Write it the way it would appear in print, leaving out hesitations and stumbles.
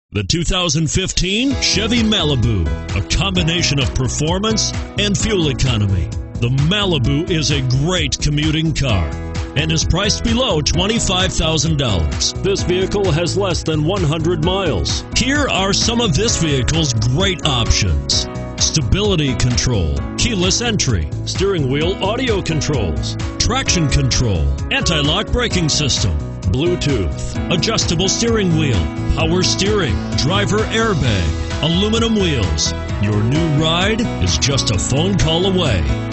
The 2015 Chevy Malibu, a combination of performance and fuel economy. The Malibu is a great commuting car and is priced below $25,000. This vehicle has less than 100 miles. Here are some of this vehicle's great options: stability control, keyless entry, steering wheel audio controls, traction control, anti-lock braking system, Bluetooth, adjustable steering wheel, power steering, driver airbag, aluminum wheels. Your new ride is just a phone call away.